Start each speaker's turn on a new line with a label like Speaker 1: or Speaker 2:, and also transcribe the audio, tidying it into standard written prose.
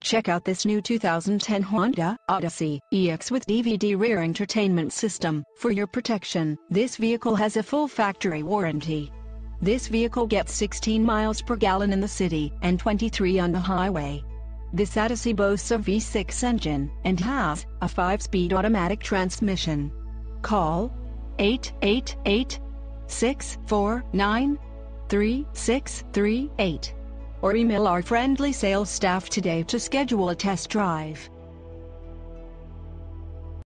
Speaker 1: Check out this new 2010 Honda Odyssey EX with DVD rear entertainment system. For your protection, this vehicle has a full factory warranty. This vehicle gets 16 miles per gallon in the city and 23 on the highway. This Odyssey boasts a V6 engine and has a 5-speed automatic transmission. Call 888-649-3638 or email our friendly sales staff today to schedule a test drive.